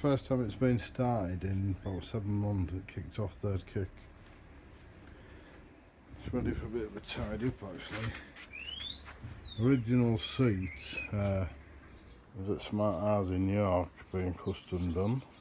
first time it's been started in about 7 months. It kicked off third kick. It's ready for a bit of a tidy up actually. Original seat was at Smart House in York, being custom done.